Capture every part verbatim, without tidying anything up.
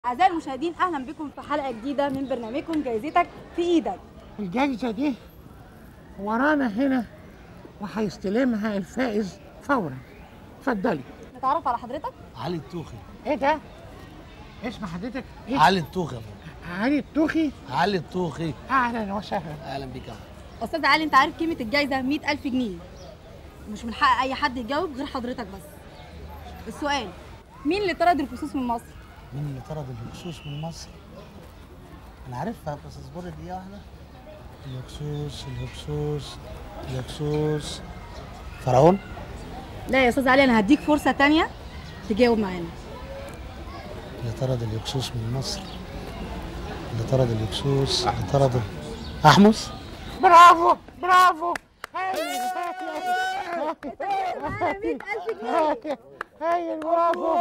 أعزائي المشاهدين، أهلا بكم في حلقة جديدة من برنامجكم جايزتك في إيدك. الجايزة دي ورانا هنا وهيستلمها الفائز فورا. اتفضلي. نتعرف على حضرتك؟ علي التوخي. ايه ده؟ اسم حضرتك ايه؟ علي التوخي يا فندم. علي التوخي. علي التوخي. اهلا وسهلا. اهلا بيك يا فندم. أستاذ علي، أنت عارف قيمة الجايزة مئة ألف جنيه، مش من حق أي حد يجاوب غير حضرتك بس. السؤال: مين اللي طرد الفصوص من مصر؟ مين اللي طرد الهكسوس من مصر؟ انا عارفها بس اصبري دقيقه واحده. الهكسوس الهكسوس الهكسوس فرعون. لا يا أستاذ علي، أنا هديك فرصة تانية تجاوب معانا. اللي طرد الهكسوس من مصر، اللي طرد الهكسوس، اللي طرد احمس. برافو برافو. هايل هايل برافو.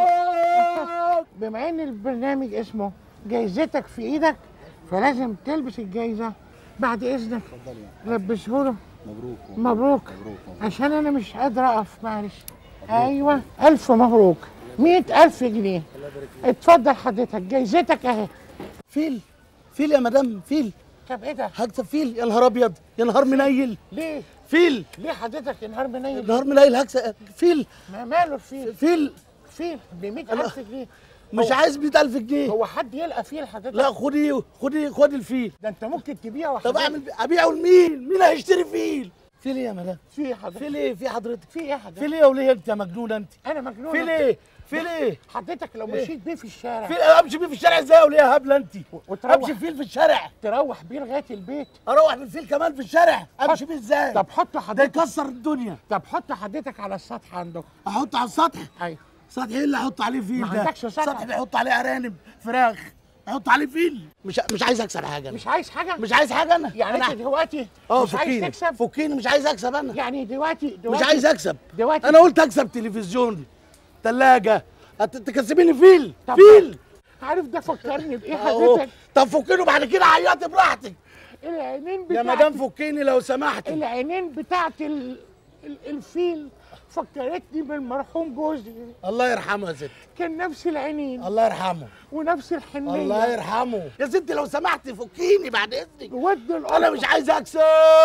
بما ان البرنامج اسمه جايزتك في ايدك فلازم تلبس الجايزه. بعد اذنك لبسه له. مبروك مبروك. مبروك عشان انا مش قادره اقف، معلش. ايوه، الف مبروك. مئة ألف جنيه. اتفضل حضرتك، جايزتك اهي. فيل فيل يا مدام، فيل. طب ايه ده؟ هكسب فيل؟ يا نهار ابيض، يا نهار منيل. ليه؟ فيل. ليه حضرتك النهار منيل؟ نهار منيل هكسب فيل. ما ماله الفيل؟ فيل فيل ب مئة ألف جنيه. مش هو- عايز مئة ألف جنيه. هو حد يلقى فيل حضرتك؟ لا، خدي خدي خدي الفيل. ده انت ممكن تبيعه طب حضرتك. اعمل ابيعه لمين؟ مين هيشتري فيل؟ فيل ايه يا مدام؟ في ايه حضرتك؟ فيل ايه في حضرتك؟ في ايه حضرتك؟ فيل ايه وليه انت يا مجنونه انت؟ انا مجنون. فيل ايه؟ فيل ايه؟ حضرتك لو إيه؟ مشيت بيه في الشارع فيل امشي بيه في الشارع ازاي وليه يا هبله انت؟ وتروح. امشي فيل في الشارع؟ تروح بيه لغايه البيت. اروح بالفيل كمان في الشارع؟ امشي بيه ازاي؟ طب حط ده حضرتك يكسر الدنيا. طب حط حضرتك على السطح عندك. احطه على السطح؟ ايوه. سطح ايه اللي احط عليه فيل ما ده؟ عندكش سطح. سطح بيحط عليه ارانب، فراخ، احط عليه فيل. مش مش عايز اكسب حاجه أنا. مش عايز حاجه؟ مش عايز حاجه انا. يعني أنا انت دلوقتي اه مش عايز فكيني تكسب؟ فكيني، مش عايز اكسب انا. يعني دلوقتي مش دلوقتي عايز اكسب. دلوقتي انا قلت اكسب تلفزيون، ثلاجه، تكسبيني فيل. طب فيل. عارف ده فكرني بايه أهو. حضرتك؟ طب فكيني وبعد كده عيطي براحتك. العينين يا بتاعت مدام فكيني لو سمحتي. العينين بتاعت ال... ال... الفيل فكرتني بالمرحوم جوزي. الله يرحمه يا ست. كان نفس العينين الله يرحمه. ونفس الحنيه. الله يرحمه يا ستي، لو سمحتي فكيني بعد اذنك. ود القطة. انا مش عايز اكسب.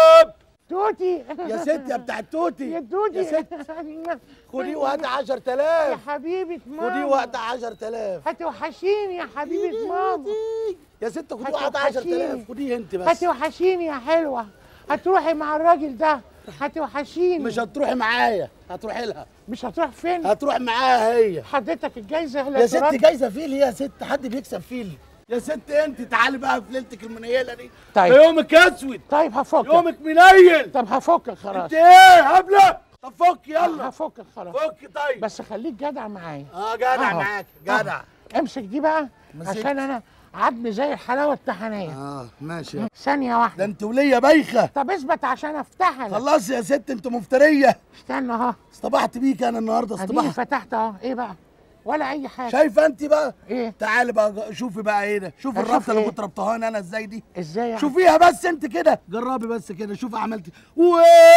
توتي يا ست يا بتاع التوتي. يا توتي يا ست خديه وهات يا عشرة آلاف. حبيبة ماما. خديه وهات عشرة آلاف. هتوحشيني يا حبيبة ماما. يا ست خديه وهات عشرة آلاف. خديه انت بس. هتوحشيني يا حلوة. هتروحي مع الراجل ده. هتوحشيني. مش هتروحي معايا، هتروحي لها. مش هتروح فين؟ هتروح معاها هي. حضرتك الجايزة يا لا ست ترد. جايزه فيل يا ست، حد بيكسب فيل؟ يا ست انت تعالي بقى في ليلتك المنيله دي. طيب. ده يومك اسود، طيب هفكك. يومك منيل. طب هفكك خلاص. انت ايه هبله؟ طب فك يلا. هفكك خلاص. فك طيب. بس خليك جدع معايا. اه جدع أهو. معاك جدع. أهو. امسك دي بقى مسكت. عشان انا عضمي زي الحلاوه الطحينيه. اه ماشي. ثانيه ده واحده. انت وليه بايخه. طب اثبت عشان افتحها لك. خلاص يا ست انت مفتريه. استنى اهو. اصطبحت بيك انا النهارده اديني اصطبحت. فتحت اهو. ايه بقى؟ ولا اي حاجه. شايفه انت بقى؟ ايه؟ تعالي بقى شوفي بقى ايه ده. شوفي أشوف الربطه اللي إيه؟ كنت ربطها لي انا ازاي دي. ازاي يعني؟ شوفيها بس انت كده، جربي بس كده، شوفي عملت و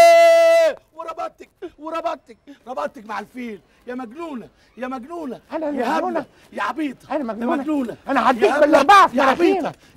وربطتك وربطتك ربطتك مع الفيل. يا مجنونه يا مجنونه. أنا اللي يا هبلة، مجنونة؟ يا عبيطه. أنا مجنونة؟ يا مجنونه. أنا هديك يا هبلة، بالأربعة في يا مراخينك. عبيطه.